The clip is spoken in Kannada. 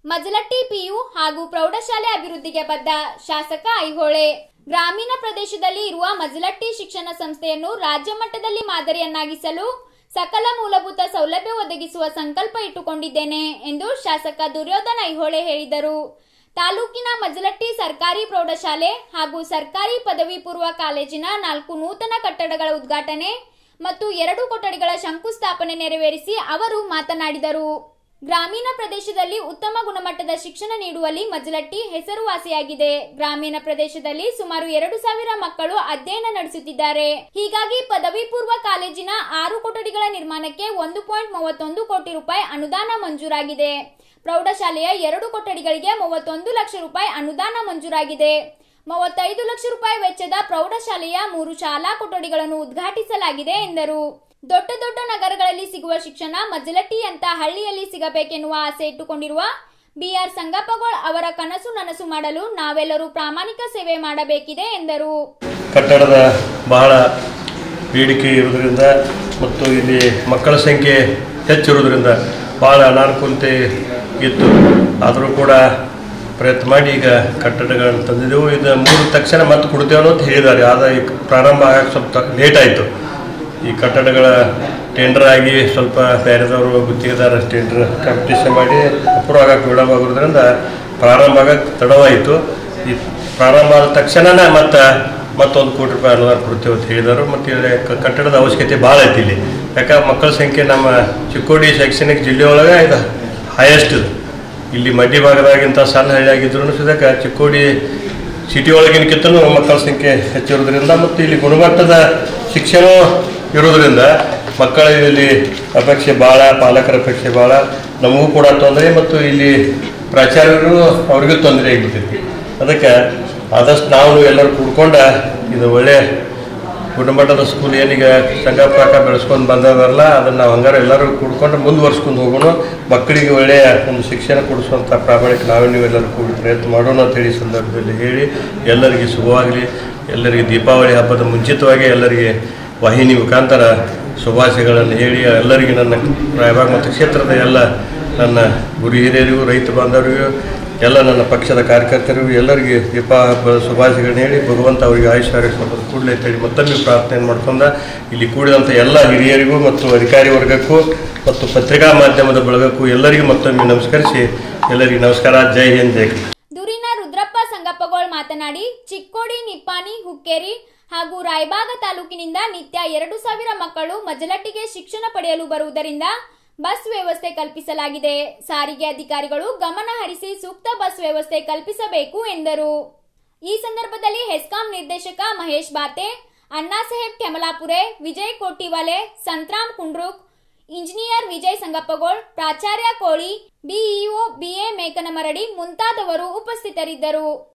ಮಜಲಟ್ಟಿ ಪಿಯು ಹಾಗೂ ಪ್ರೌಢಶಾಲೆ ಅಭಿವೃದ್ಧಿಗೆ ಬದ್ಧ ಶಾಸಕ ಐಹೊಳೆ. ಗ್ರಾಮೀಣ ಪ್ರದೇಶದಲ್ಲಿ ಇರುವ ಮಜಲಟ್ಟಿ ಶಿಕ್ಷಣ ಸಂಸ್ಥೆಯನ್ನು ರಾಜ್ಯ ಮಟ್ಟದಲ್ಲಿ ಮಾದರಿಯನ್ನಾಗಿಸಲು ಸಕಲ ಮೂಲಭೂತ ಸೌಲಭ್ಯ ಒದಗಿಸುವ ಸಂಕಲ್ಪ ಇಟ್ಟುಕೊಂಡಿದ್ದೇನೆ ಎಂದು ಶಾಸಕ ದುರ್ಯೋಧನ ಐಹೊಳೆ ಹೇಳಿದರು. ತಾಲೂಕಿನ ಮಜಲಟ್ಟಿ ಸರ್ಕಾರಿ ಪ್ರೌಢಶಾಲೆ ಹಾಗೂ ಸರ್ಕಾರಿ ಪದವಿ ಪೂರ್ವ ಕಾಲೇಜಿನ 4 ನೂತನ ಕಟ್ಟಡಗಳ ಉದ್ಘಾಟನೆ ಮತ್ತು 2 ಕೊಠಡಿಗಳ ಶಂಕುಸ್ಥಾಪನೆ ನೆರವೇರಿಸಿ ಅವರು ಮಾತನಾಡಿದರು. ಗ್ರಾಮೀಣ ಪ್ರದೇಶದಲ್ಲಿ ಉತ್ತಮ ಗುಣಮಟ್ಟದ ಶಿಕ್ಷಣ ನೀಡುವಲ್ಲಿ ಮಜಲಟ್ಟಿ ಹೆಸರುವಾಸಿಯಾಗಿದೆ. ಗ್ರಾಮೀಣ ಪ್ರದೇಶದಲ್ಲಿ ಸುಮಾರು 2,000 ಮಕ್ಕಳು ಅಧ್ಯಯನ ನಡೆಸುತ್ತಿದ್ದಾರೆ. ಹೀಗಾಗಿ ಪದವಿ ಪೂರ್ವ ಕಾಲೇಜಿನ 6 ಕೊಠಡಿಗಳ ನಿರ್ಮಾಣಕ್ಕೆ 1.31 ಕೋಟಿ ರೂಪಾಯಿ ಅನುದಾನ ಮಂಜೂರಾಗಿದೆ. ಪ್ರೌಢಶಾಲೆಯ 2 ಕೊಠಡಿಗಳಿಗೆ 31 ಲಕ್ಷ ರೂಪಾಯಿ ಅನುದಾನ ಮಂಜೂರಾಗಿದೆ. 35 ಲಕ್ಷ ರೂಪಾಯಿ ವೆಚ್ಚದ ಪ್ರೌಢಶಾಲೆಯ 3 ಶಾಲಾ ಕೊಠಡಿಗಳನ್ನು ಉದ್ಘಾಟಿಸಲಾಗಿದೆ ಎಂದರು. ದೊಡ್ಡ ದೊಡ್ಡ ನಗರಗಳಲ್ಲಿ ಸಿಗುವ ಶಿಕ್ಷಣ ಮಜಲಟ್ಟಿಯಂತ ಹಳ್ಳಿಯಲ್ಲಿ ಸಿಗಬೇಕೆನ್ನುವ ಆಸೆ ಇಟ್ಟುಕೊಂಡಿರುವ ಬಿಆರ್ ಸಂಗಪ್ಪಗೋಳ್ ಅವರ ಕನಸು ನನಸು ಮಾಡಲು ನಾವೆಲ್ಲರೂ ಪ್ರಾಮಾಣಿಕ ಸೇವೆ ಮಾಡಬೇಕಿದೆ ಎಂದರು. ಕಟ್ಟಡದ ಬಹಳ ಬೇಡಿಕೆ ಇರುವುದರಿಂದ ಮತ್ತು ಇಲ್ಲಿ ಮಕ್ಕಳ ಸಂಖ್ಯೆ ಹೆಚ್ಚಿರುವುದರಿಂದ ಬಹಳ ಅನಾನುಕೂಲತೆ ಇತ್ತು. ಆದರೂ ಕೂಡ ಪ್ರಯತ್ನ ಮಾಡಿ ಈಗ ಕಟ್ಟಡಗಳನ್ನು ತಂದಿದ್ದೆವು. ಇದು 3 ತಕ್ಷಣ ಮತ್ತೆ ಕೊಡ್ತೇವೆ ಅಂತ ಹೇಳಿದ್ದಾರೆ. ಆದರೆ ಈ ಪ್ರಾರಂಭ ಆಗಕ್ಕೆ ಸ್ವಲ್ಪ ಲೇಟ್ ಆಯಿತು. ಈ ಕಟ್ಟಡಗಳ ಟೆಂಡರ್ ಆಗಿ ಸ್ವಲ್ಪ ಬೇರೆದವರು ಗುತ್ತಿಗೆದಾರ ಟೆಂಡರ್ ಕಾಂಪಿಟೇಷನ್ ಮಾಡಿ ಅಪ್ರೂವ್ ಆಗಕ್ಕೆ ವಿಳಂಬ ಆಗೋದ್ರಿಂದ ಪ್ರಾರಂಭ ಆಗಕ್ಕೆ ತಡವಾಯಿತು. ಈ ಪ್ರಾರಂಭ ಆದ ತಕ್ಷಣನೇ ಮತ್ತೊಂದು ಕೋಟಿ ರೂಪಾಯಿ ಅನುದಾನ ಕೊಡ್ತೇವೆ ಅಂತ ಹೇಳಿದರು. ಮತ್ತು ಇಲ್ಲಿ ಕಟ್ಟಡದ ಅವಶ್ಯಕತೆ ಭಾಳ ಐತಿ. ಇಲ್ಲಿ ಯಾಕಂದ್ರೆ ಮಕ್ಕಳ ಸಂಖ್ಯೆ ನಮ್ಮ ಚಿಕ್ಕೋಡಿ ಶೈಕ್ಷಣಿಕ ಜಿಲ್ಲೆಯೊಳಗೆ ಇದು ಹೈಯೆಸ್ಟ್. ಇಲ್ಲಿ ಮಡ್ಡಿ ಭಾಗದಾಗಿಂತ ಸಣ್ಣ ಹಳ್ಳಿಯಾಗಿದ್ರು ಸದಕ ಚಿಕ್ಕೋಡಿ ಸಿಟಿ ಒಳಗಿನಕ್ಕಿಂತಲೂ ಮಕ್ಕಳ ಸಂಖ್ಯೆ ಹೆಚ್ಚಿರೋದ್ರಿಂದ ಮತ್ತು ಇಲ್ಲಿ ಗುಣಮಟ್ಟದ ಶಿಕ್ಷಣ ಇರೋದ್ರಿಂದ ಮಕ್ಕಳಲ್ಲಿ ಅಪೇಕ್ಷೆ ಭಾಳ, ಪಾಲಕರ ಅಪೇಕ್ಷೆ ಭಾಳ, ನಮಗೂ ಕೂಡ ತೊಂದರೆ ಮತ್ತು ಇಲ್ಲಿ ಪ್ರಾಚಾರ್ಯರು ಅವ್ರಿಗೂ ತೊಂದರೆ ಆಗಿಬಿಡ್ತೈತಿ. ಅದಕ್ಕೆ ಆದಷ್ಟು ನಾವು ಎಲ್ಲರೂ ಕೂಡ್ಕೊಂಡ ಇದು ಒಳ್ಳೆಯ ಗುಣಮಟ್ಟದ ಸ್ಕೂಲ್ ಏನೀಗ ಸಂಗಪ್ಪಾಕ ಬೆಳೆಸ್ಕೊಂಡು ಬಂದದಲ್ಲ ಅದನ್ನು ನಾವು ಹಂಗಾರೆ ಎಲ್ಲರೂ ಕೂಡ್ಕೊಂಡು ಮುಂದುವರ್ಸ್ಕೊಂಡು ಹೋಗೋಣ. ಮಕ್ಕಳಿಗೆ ಒಳ್ಳೆಯ ಒಂದು ಶಿಕ್ಷಣ ಕೊಡಿಸುವಂಥ ಪ್ರಾಮಾಣಿಕ ನೀವೆಲ್ಲರೂ ಕೂಡಿ ಪ್ರಯತ್ನ ಮಾಡೋಣ ಅಂತೇಳಿ ಸಂದರ್ಭದಲ್ಲಿ ಹೇಳಿ ಎಲ್ಲರಿಗೆ ಶುಭವಾಗಲಿ. ಎಲ್ಲರಿಗೆ ದೀಪಾವಳಿ ಹಬ್ಬದ ಮುಂಚಿತವಾಗಿ ಎಲ್ಲರಿಗೆ ವಾಹಿನಿ ಮುಖಾಂತರ ಶುಭಾಶಯಗಳನ್ನು ಹೇಳಿ ಎಲ್ಲರಿಗೆ ನನ್ನ ರಾಯಬಾಗ ಮತಕ್ಷೇತ್ರದ ಎಲ್ಲ ನನ್ನ ಗುರು ಹಿರಿಯರಿಗೂ, ರೈತ ಬಾಂಧವರಿಗೂ, ಎಲ್ಲ ನನ್ನ ಪಕ್ಷದ ಕಾರ್ಯಕರ್ತರಿಗೂ ಎಲ್ಲರಿಗೆ ದೀಪ ಹಬ್ಬದ ಶುಭಾಶಯಗಳನ್ನ ಹೇಳಿ ಭಗವಂತ ಅವರಿಗೆ ಆಯುಷ್ಯ ಕೂಡಲೇ ಅಂತೇಳಿ ಮತ್ತೊಮ್ಮೆ ಪ್ರಾರ್ಥನೆ ಮಾಡ್ಕೊಂಡ ಇಲ್ಲಿ ಕೂಡಿದಂಥ ಎಲ್ಲ ಹಿರಿಯರಿಗೂ ಮತ್ತು ಅಧಿಕಾರಿ ವರ್ಗಕ್ಕೂ ಮತ್ತು ಪತ್ರಿಕಾ ಮಾಧ್ಯಮದ ಬಳಗಕ್ಕೂ ಎಲ್ಲರಿಗೂ ಮತ್ತೊಮ್ಮೆ ನಮಸ್ಕರಿಸಿ ಎಲ್ಲರಿಗೂ ನಮಸ್ಕಾರ. ಜೈ ಹಿಂದ್, ಜೈ ಕರ್ನಾಟಕ. ದೂರಿನ ರುದ್ರಪ್ಪ ಸಂಗಪ್ಪಗೋಳ್ ಮಾತನಾಡಿ, ಚಿಕ್ಕೋಡಿ, ನಿಪ್ಪಾಣಿ, ಹುಕ್ಕೇರಿ ಹಾಗೂ ರಾಯಬಾಗ ತಾಲೂಕಿನಿಂದ ನಿತ್ಯ 2,000 ಮಕ್ಕಳು ಮಜಲಟ್ಟಿಗೆ ಶಿಕ್ಷಣ ಪಡೆಯಲು ಬರುವುದರಿಂದ ಬಸ್ ವ್ಯವಸ್ಥೆ ಕಲ್ಪಿಸಲಾಗಿದೆ. ಸಾರಿಗೆ ಅಧಿಕಾರಿಗಳು ಗಮನ ಹರಿಸಿ ಸೂಕ್ತ ಬಸ್ ವ್ಯವಸ್ಥೆ ಕಲ್ಪಿಸಬೇಕು ಎಂದರು. ಈ ಸಂದರ್ಭದಲ್ಲಿ ಹೆಸ್ಕಾಂ ನಿರ್ದೇಶಕ ಮಹೇಶ್ ಬಾತೆ, ಅಣ್ಣಾಸಾಹೇಬ್ ಕೆಮಲಾಪುರೆ, ವಿಜಯ್ ಕೋಟಿವಾಲೆ, ಸಂತ್ರಾಮ್ ಕುಂಡ್ರುಕ್, ಇಂಜಿನಿಯರ್ ವಿಜಯ್ ಸಂಗಪ್ಪಗೋಳ್, ಪ್ರಾಚಾರ್ಯ ಕೋಳಿ, ಬಿಇಒ ಬಿಎ ಮೇಕನಮರಡಿ ಮುಂತಾದವರು ಉಪಸ್ಥಿತರಿದ್ದರು.